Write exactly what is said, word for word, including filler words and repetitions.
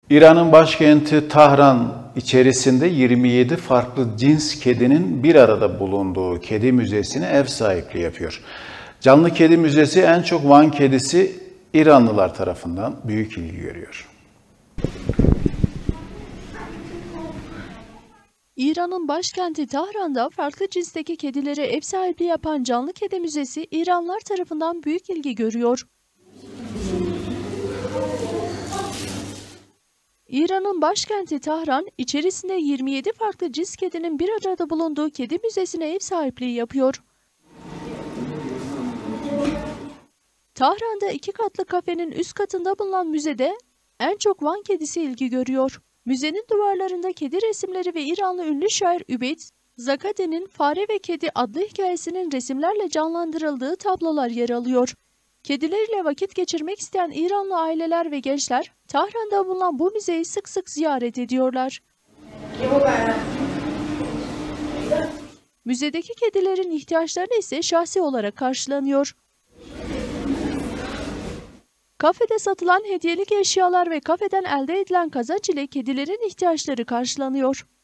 İran'ın başkenti Tahran içerisinde yirmi yedi farklı cins kedinin bir arada bulunduğu kedi müzesine ev sahipliği yapıyor. Canlı Kedi Müzesi en çok Van kedisi İranlılar tarafından büyük ilgi görüyor. İran'ın başkenti Tahran'da farklı cinsteki kedilere ev sahipliği yapan Canlı Kedi Müzesi İranlılar tarafından büyük ilgi görüyor. İran'ın başkenti Tahran, içerisinde yirmi yedi farklı cins kedinin bir arada bulunduğu kedi müzesine ev sahipliği yapıyor. Tahran'da iki katlı kafenin üst katında bulunan müzede en çok Van kedisi ilgi görüyor. Müzenin duvarlarında kedi resimleri ve İranlı ünlü şair Übeyd Zakade'nin Fare ve Kedi adlı hikayesinin resimlerle canlandırıldığı tablolar yer alıyor. Kedilerle vakit geçirmek isteyen İranlı aileler ve gençler Tahran'da bulunan bu müzeyi sık sık ziyaret ediyorlar. Müzedeki kedilerin ihtiyaçları ise şahsi olarak karşılanıyor. Kafede satılan hediyelik eşyalar ve kafeden elde edilen kazanç ile kedilerin ihtiyaçları karşılanıyor.